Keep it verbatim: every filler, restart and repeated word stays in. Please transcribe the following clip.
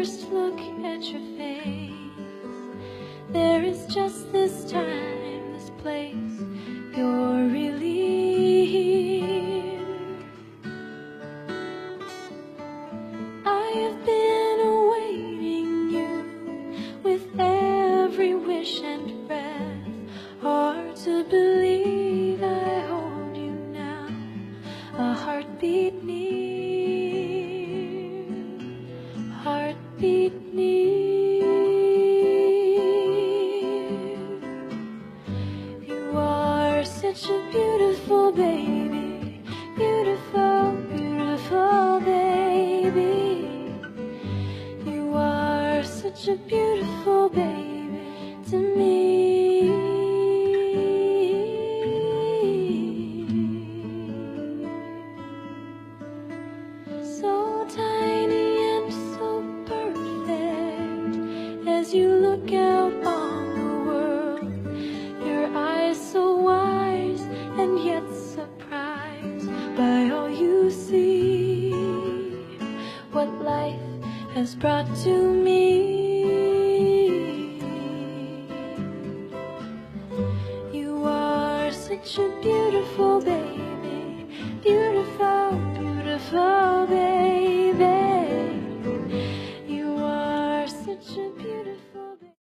first look at your face, there is just this time, this place, you're really here. I have been awaiting you with every wish and breath. Hard to believe I hold you now, a heartbeat near, heartbeat near. You are such a beautiful baby, beautiful, beautiful baby. You are such a beautiful baby to me. So tiny and so perfect, as you look out on the world, your eyes so wise and yet surprised by all you see, what life has brought to me. You are such a beautiful baby, beautiful.